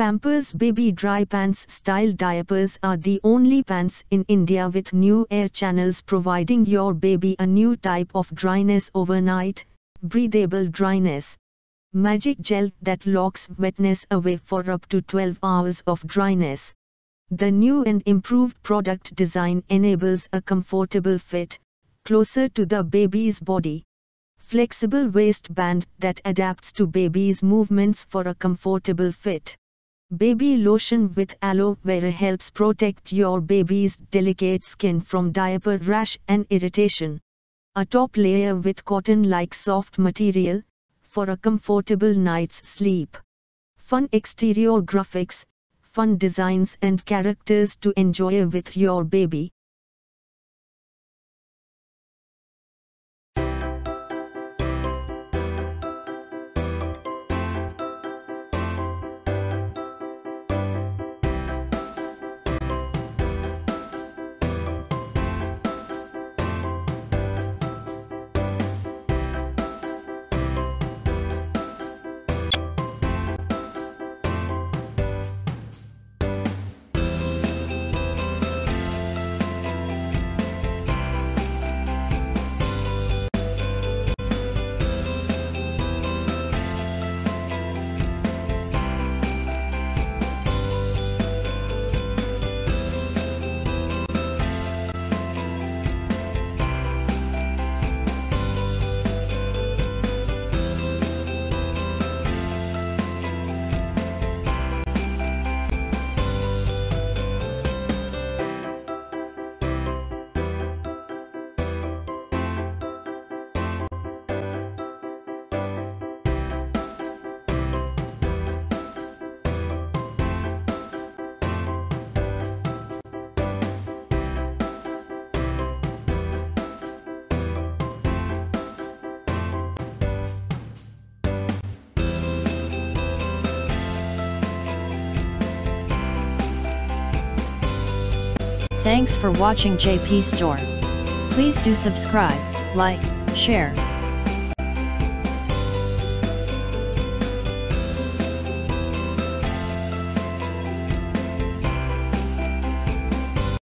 Pampers Baby Dry Pants Style Diapers are the only pants in India with new air channels providing your baby a new type of dryness overnight, breathable dryness. Magic gel that locks wetness away for up to 12 hours of dryness. The new and improved product design enables a comfortable fit, closer to the baby's body. Flexible waistband that adapts to baby's movements for a comfortable fit. Baby lotion with aloe vera helps protect your baby's delicate skin from diaper rash and irritation. A top layer with cotton-like soft material, for a comfortable night's sleep. Fun exterior graphics, fun designs and characters to enjoy with your baby. Thanks for watching JP Store. Please do subscribe, like, share,